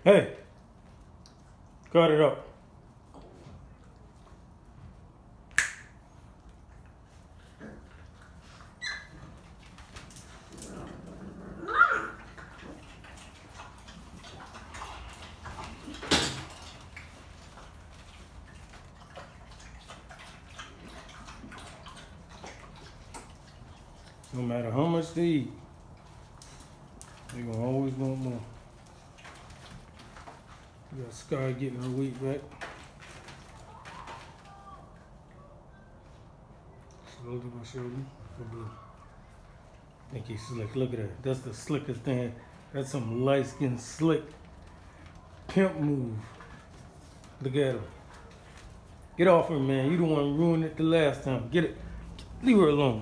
Hey, cut it up. No matter how much they eat, they're gonna always want more. We got Sky getting her weight back. Slowly but surely. Think he's slick. Look at that. That's the slickest thing. That's some light skin slick pimp move. Look at him. Get off her, man. You the one who ruined it the last time. Get it. Leave her alone.